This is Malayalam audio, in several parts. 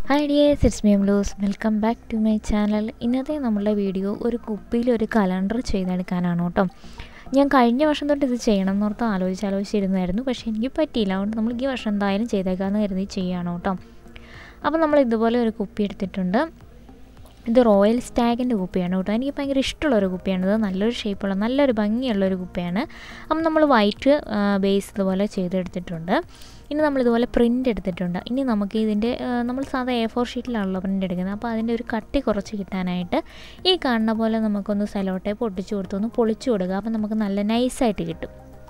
Hi dears, it's me Amaluz. Welcome back to my channel. ഇന്നത്തെ നമ്മുടെ വീഡിയോ ഒരു കുപ്പിയിൽ ഒരു കലണ്ടർ ചെയ്തെടുക്കാനാണ് കേട്ടോ. ഞാൻ കഴിഞ്ഞ വർഷം തൊട്ട് ഇത് ചെയ്യണം എന്നോർത്ത് ആലോചിച്ചിരുന്നായിരുന്നു. പക്ഷേ എനിക്ക് പറ്റിയില്ല. അതുകൊണ്ട് നമ്മൾ ഈ വർഷം എന്തായാലും ചെയ്തേക്കാമെന്ന് കരുതി ചെയ്യുകയാണ് കേട്ടോ. അപ്പോൾ നമ്മൾ ഇതുപോലെ ഒരു കുപ്പി എടുത്തിട്ടുണ്ട്. ഇത് റോയൽ സ്റ്റാഗിൻ്റെ കുപ്പിയാണ് കേട്ടോ. എനിക്ക് ഭയങ്കര ഇഷ്ടമുള്ളൊരു കുപ്പിയാണിത്. നല്ലൊരു ഷേപ്പുള്ള നല്ലൊരു ഭംഗിയുള്ളൊരു കുപ്പിയാണ്. അപ്പം നമ്മൾ വൈറ്റ് ബേസ് ഇതുപോലെ ചെയ്തെടുത്തിട്ടുണ്ട്. ഇനി നമ്മളിതുപോലെ പ്രിൻ്റ് എടുത്തിട്ടുണ്ട്. ഇനി നമുക്ക് ഇതിൻ്റെ നമ്മൾ സാധാ A4 ഷീറ്റിലാണല്ലോ പ്രിൻ്റ് എടുക്കുന്നത്. അപ്പോൾ അതിൻ്റെ ഒരു കട്ടി കുറച്ച് കിട്ടാനായിട്ട് ഈ കാണുന്ന പോലെ നമുക്കൊന്ന് സെലോ ടേപ്പ് ഒട്ടിച്ച് കൊടുത്തൊന്ന് പൊളിച്ചു കൊടുക്കുക. അപ്പോൾ നമുക്ക് നല്ല നൈസായിട്ട് കിട്ടും.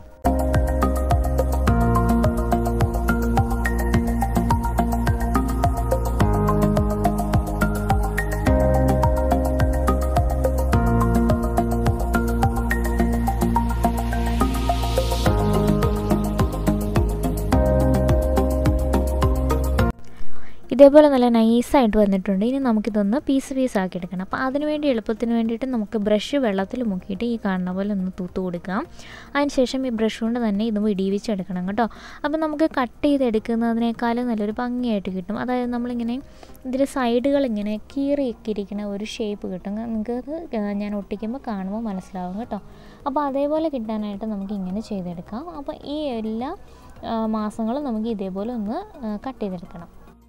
ഇതേപോലെ നല്ല നൈസായിട്ട് വന്നിട്ടുണ്ട്. ഇനി നമുക്കിതൊന്ന് പീസ് ആക്കി എടുക്കണം. അപ്പോൾ അതിനുവേണ്ടി എളുപ്പത്തിന് വേണ്ടിയിട്ട് നമുക്ക് ബ്രഷ് വെള്ളത്തിൽ മുക്കിയിട്ട് ഈ കാണുന്ന പോലെ ഒന്ന് തൂത്ത് കൊടുക്കാം. അതിനുശേഷം ഈ ബ്രഷ് കൊണ്ട് തന്നെ ഇത് ഇടിവിച്ചെടുക്കണം കേട്ടോ. അപ്പോൾ നമുക്ക് കട്ട് ചെയ്തെടുക്കുന്നതിനേക്കാളും നല്ലൊരു ഭംഗിയായിട്ട് കിട്ടും. അതായത് നമ്മളിങ്ങനെ ഇതിൻ്റെ സൈഡുകളിങ്ങനെ കീറിയിരിക്കുന്ന ഒരു ഷേപ്പ് കിട്ടും. നിങ്ങൾക്കത് ഞാൻ ഒട്ടിക്കുമ്പോൾ കാണുമ്പോൾ മനസ്സിലാവും കേട്ടോ. അപ്പോൾ അതേപോലെ കിട്ടാനായിട്ട് നമുക്ക് ഇങ്ങനെ ചെയ്തെടുക്കാം. അപ്പോൾ ഈ എല്ലാ മാസങ്ങളും നമുക്ക് ഇതേപോലെ ഒന്ന് കട്ട് ചെയ്തെടുക്കണം.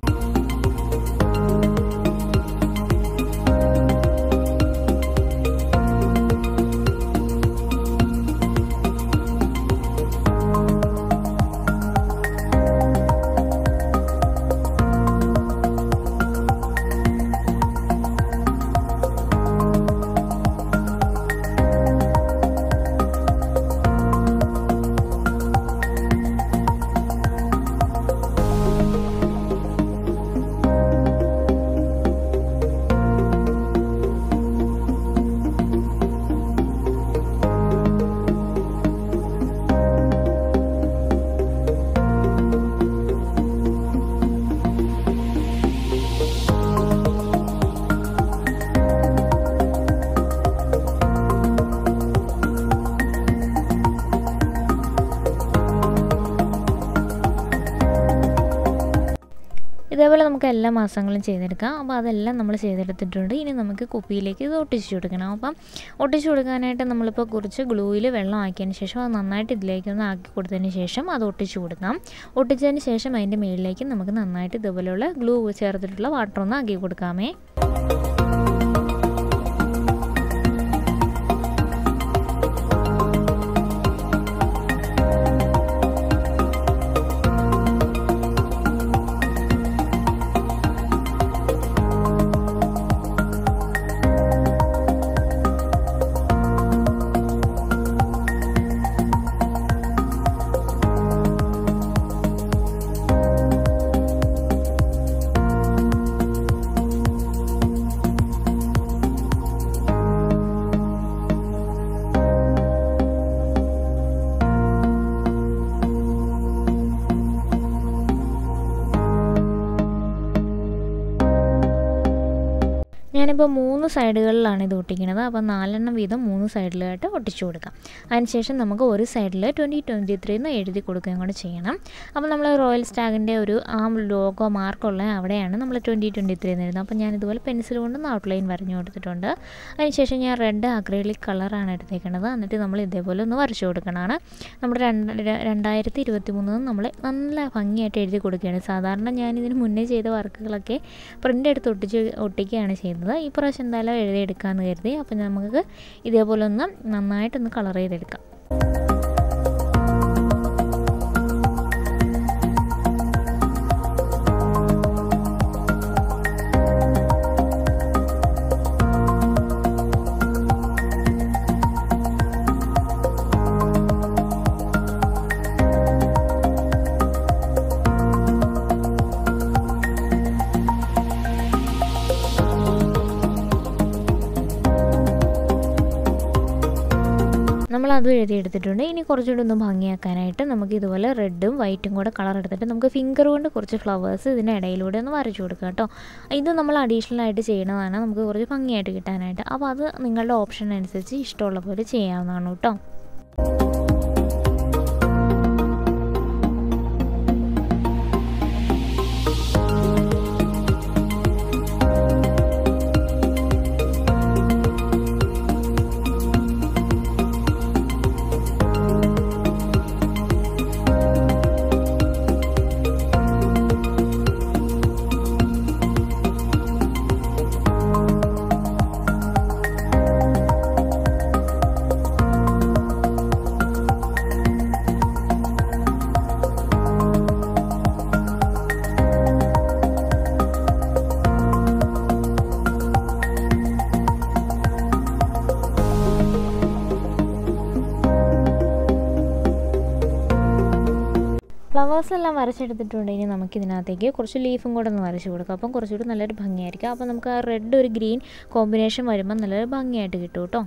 ഇതേപോലെ നമുക്ക് എല്ലാ മാസങ്ങളും ചെയ്തെടുക്കാം. അപ്പോൾ അതെല്ലാം നമ്മൾ ചെയ്തെടുത്തിട്ടുണ്ട്. ഇനി നമുക്ക് കുപ്പിയിലേക്ക് ഇത് ഒട്ടിച്ചു കൊടുക്കണം. അപ്പം ഒട്ടിച്ചു കൊടുക്കാനായിട്ട് നമ്മളിപ്പോൾ കുറച്ച് ഗ്ലൂയിൽ വെള്ളം ആക്കിയതിന് ശേഷം അത് നന്നായിട്ട് ഇതിലേക്കൊന്ന് ആക്കി കൊടുത്തതിന് ശേഷം അത് ഒട്ടിച്ചു കൊടുക്കാം. ഒട്ടിച്ചതിന് ശേഷം അതിൻ്റെ മുകളിലേക്ക് നമുക്ക് നന്നായിട്ട് ഇതുപോലെയുള്ള ഗ്ലൂ ചേർത്തിട്ടുള്ള വാട്ടർ ഒന്ന് ആക്കി കൊടുക്കാമേ. ഞാനിപ്പോൾ 3 സൈഡുകളിലാണ് ഇത് ഒട്ടിക്കുന്നത്. അപ്പോൾ 4 വീതം 3 സൈഡിലായിട്ട് ഒട്ടിച്ചു കൊടുക്കാം. അതിനുശേഷം നമുക്ക് ഒരു സൈഡിൽ 2023 എന്ന് എഴുതി കൊടുക്കുകയും കൂടെ ചെയ്യണം. അപ്പോൾ നമ്മൾ റോയൽ സ്റ്റാഗിൻ്റെ ഒരു ലോഗോ മാർക്കുള്ള അവിടെയാണ് നമ്മൾ 2023 എന്ന് എഴുതുന്നത്. അപ്പോൾ ഞാനിതുപോലെ പെൻസിൽ കൊണ്ടൊന്ന് ഔട്ട്ലൈൻ വരഞ്ഞു കൊടുത്തിട്ടുണ്ട്. അതിനുശേഷം ഞാൻ റെഡ് അക്രിലിക് കളറാണ് എടുത്തേക്കുന്നത്. എന്നിട്ട് നമ്മൾ ഇതേപോലെ ഒന്ന് വരച്ചു കൊടുക്കണമാണ്. നമ്മൾ 2023 നമ്മൾ നല്ല ഭംഗിയായിട്ട് എഴുതി കൊടുക്കുകയാണ്. സാധാരണ ഞാനിതിന് മുന്നേ ചെയ്ത വർക്കുകളൊക്കെ പ്രിൻ്റ് എടുത്ത് ഒട്ടിക്കുകയാണ് ചെയ്യുന്നത്. ഈ പ്രാവശ്യം എന്തായാലും എഴുതിയെടുക്കാമെന്ന് കരുതി. അപ്പം നമുക്ക് ഇതേപോലെ ഒന്ന് നന്നായിട്ടൊന്ന് കളർ ചെയ്തെടുക്കാം. നമ്മളതും എഴുതിയെടുത്തിട്ടുണ്ട്. ഇനി കുറച്ചുകൂടി ഒന്ന് ഭംഗിയാക്കാനായിട്ട് നമുക്ക് ഇതുപോലെ റെഡും വൈറ്റും കൂടെ കളർ എടുത്തിട്ട് നമുക്ക് ഫിംഗർ കൊണ്ട് കുറച്ച് ഫ്ലവേഴ്സ് ഇതിൻ്റെ ഇടയിലൂടെ ഒന്ന് വരച്ചു കൊടുക്കാം കേട്ടോ. ഇത് നമ്മൾ അഡീഷണൽ ആയിട്ട് ചെയ്യണതാണ് നമുക്ക് കുറച്ച് ഭംഗിയായിട്ട് കിട്ടാനായിട്ട്. അപ്പോൾ അത് നിങ്ങളുടെ ഓപ്ഷൻ അനുസരിച്ച് ഇഷ്ടമുള്ള പോലെ ചെയ്യാവുന്നതാണ് കേട്ടോ. ഫ്ലവേഴ്സ് എല്ലാം വരച്ചെടുത്തിട്ടുണ്ട്. ഇനി നമുക്കിതിനകത്തേക്ക് കുറച്ച് ലീഫും കൂടെ ഒന്ന് വരച്ച് കൊടുക്കാം. അപ്പം കുറച്ചുകൂടി നല്ലൊരു ഭംഗിയായിരിക്കും. അപ്പോൾ നമുക്ക് ആ റെഡ് ഒരു ഗ്രീൻ കോമ്പിനേഷൻ വരുമ്പോൾ നല്ലൊരു ഭംഗിയായിട്ട് കിട്ടും കേട്ടോ.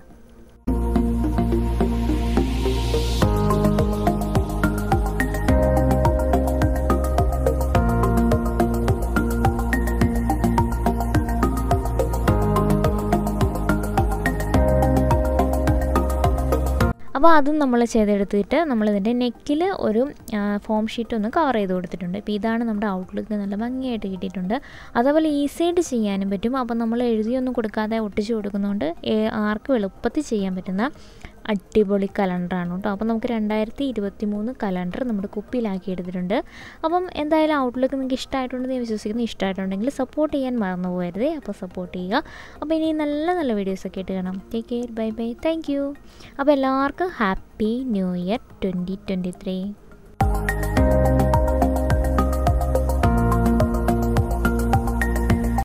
അപ്പോൾ അതും നമ്മൾ ചെയ്തെടുത്തിട്ട് നമ്മളിതിൻ്റെ നെക്കിൽ ഒരു ഫോം ഷീറ്റ് ഒന്ന് കവർ ചെയ്ത് കൊടുത്തിട്ടുണ്ട്. ഇപ്പോൾ ഇതാണ് നമ്മുടെ ഔട്ട്ലുക്ക്. നല്ല ഭംഗിയായിട്ട് കിട്ടിയിട്ടുണ്ട്. അതേപോലെ ഈസിയായിട്ട് ചെയ്യാനും പറ്റും. അപ്പോൾ നമ്മൾ എഴുതിയൊന്നും കൊടുക്കാതെ ഒട്ടിച്ച് കൊടുക്കുന്നതുകൊണ്ട് ആർക്കും എളുപ്പത്തിൽ ചെയ്യാൻ പറ്റുന്ന അടിപൊളി കലണ്ടറാണ് കേട്ടോ. അപ്പോൾ നമുക്ക് 2023 കലണ്ടർ നമ്മുടെ കുപ്പിയിലാക്കി എടുത്തിട്ടുണ്ട്. അപ്പം എന്തായാലും ഔട്ട്ലുക്ക് നിങ്ങൾക്ക് ഇഷ്ടമായിട്ടുണ്ടെന്ന് ഞാൻ വിശ്വസിക്കുന്നു. ഇഷ്ടമായിട്ടുണ്ടെങ്കിൽ സപ്പോർട്ട് ചെയ്യാൻ മറന്നു പോകരുതേ. അപ്പോൾ സപ്പോർട്ട് ചെയ്യുക. അപ്പോൾ ഇനി നല്ല നല്ല വീഡിയോസൊക്കെ ആയിട്ട് കാണാം. Take care. Bye bye. Thank you. അപ്പോൾ എല്ലാവർക്കും ഹാപ്പി ന്യൂ ഇയർ 2023.